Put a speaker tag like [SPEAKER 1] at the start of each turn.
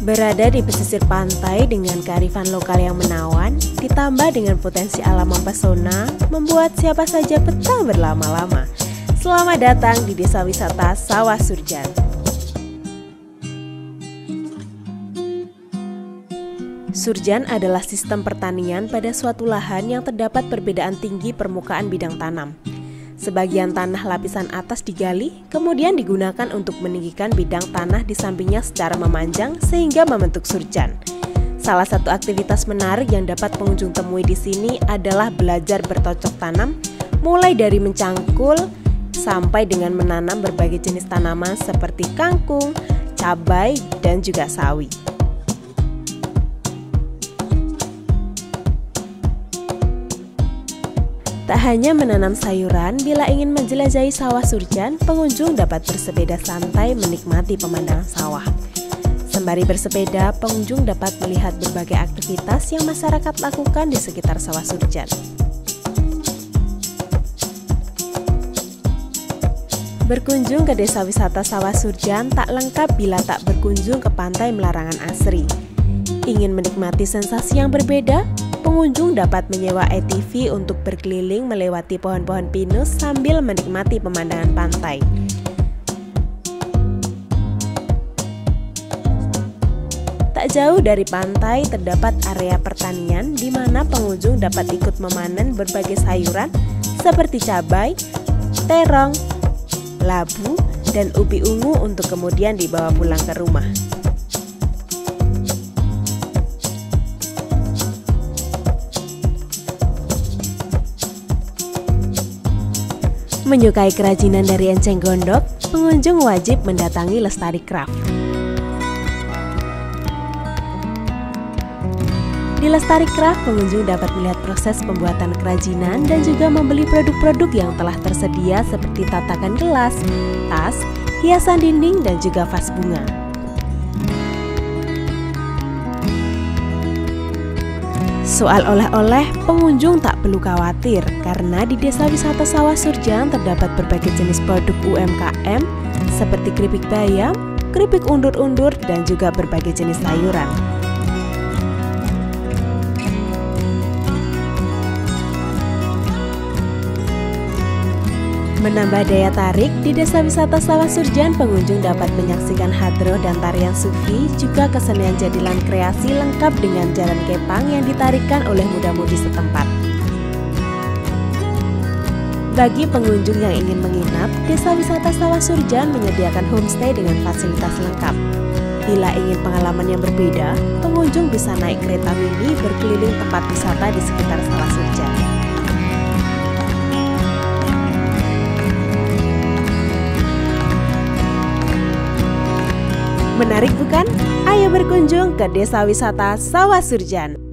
[SPEAKER 1] Berada di pesisir pantai dengan kearifan lokal yang menawan, ditambah dengan potensi alam mempesona, membuat siapa saja betah berlama-lama. Selamat datang di Desa Wisata Sawah Surjan. Surjan adalah sistem pertanian pada suatu lahan yang terdapat perbedaan tinggi permukaan bidang tanam. Sebagian tanah lapisan atas digali, kemudian digunakan untuk meninggikan bidang tanah di sampingnya secara memanjang sehingga membentuk surjan. Salah satu aktivitas menarik yang dapat pengunjung temui di sini adalah belajar bercocok tanam, mulai dari mencangkul sampai dengan menanam berbagai jenis tanaman seperti kangkung, cabai, dan juga sawi. Tak hanya menanam sayuran, bila ingin menjelajahi sawah surjan, pengunjung dapat bersepeda santai menikmati pemandangan sawah. Sembari bersepeda, pengunjung dapat melihat berbagai aktivitas yang masyarakat lakukan di sekitar sawah surjan. Berkunjung ke Desa Wisata Sawah Surjan tak lengkap bila tak berkunjung ke Pantai Melarangan Asri. Ingin menikmati sensasi yang berbeda? Pengunjung dapat menyewa ATV untuk berkeliling melewati pohon-pohon pinus sambil menikmati pemandangan pantai. Tak jauh dari pantai terdapat area pertanian di mana pengunjung dapat ikut memanen berbagai sayuran seperti cabai, terong, labu, dan ubi ungu untuk kemudian dibawa pulang ke rumah. Menyukai kerajinan dari enceng gondok, pengunjung wajib mendatangi Lestari Craft. Di Lestari Craft, pengunjung dapat melihat proses pembuatan kerajinan dan juga membeli produk-produk yang telah tersedia seperti tatakan gelas, tas, hiasan dinding, dan juga vas bunga. Soal oleh-oleh, pengunjung tak perlu khawatir karena di Desa Wisata Sawah Surjan terdapat berbagai jenis produk UMKM seperti keripik bayam, keripik undur-undur, dan juga berbagai jenis sayuran. Menambah daya tarik, di Desa Wisata Sawah Surjan pengunjung dapat menyaksikan hadroh dan tarian sufi, juga kesenian jadilan kreasi lengkap dengan jalan kepang yang ditarikan oleh muda-mudi setempat. Bagi pengunjung yang ingin menginap, Desa Wisata Sawah Surjan menyediakan homestay dengan fasilitas lengkap. Bila ingin pengalaman yang berbeda, pengunjung bisa naik kereta mini berkeliling tempat wisata di sekitar Sawah Surjan. Menarik bukan? Ayo berkunjung ke Desa Wisata Sawah Surjan.